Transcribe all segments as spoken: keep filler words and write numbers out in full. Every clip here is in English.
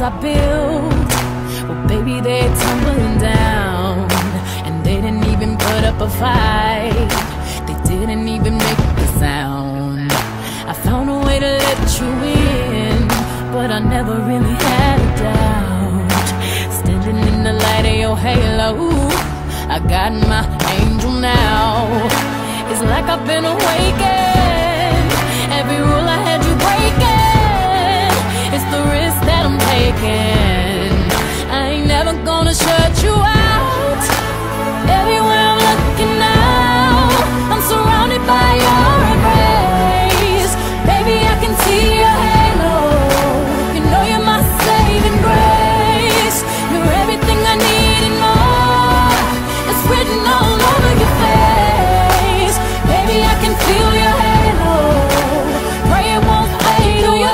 I built, well baby they're tumbling down. And they didn't even put up a fight, they didn't even make a sound. I found a way to let you in, but I never really had a doubt. Standing in the light of your halo, I got my angel now. It's like I've been awakened, every rule I had you breaking. It's the risk that I'm taking, I ain't never gonna shut you out. Everywhere I'm looking now, I'm surrounded by your embrace. Baby, I can see your halo, you know you're my saving grace. You're everything I need and more, it's written all over your face. Baby, I can feel your halo, pray it won't fade away.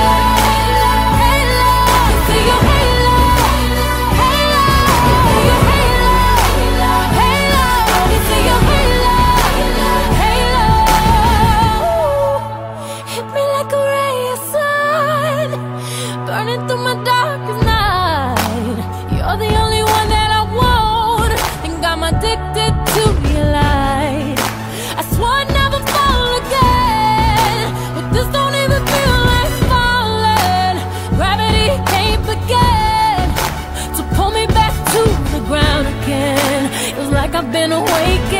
Burning through my darkest night, you're the only one that I want, and I'm addicted to your light. I swore I'd never fall again, but this don't even feel like falling. Gravity can't begin to pull me back to the ground again. It's like I've been awakened,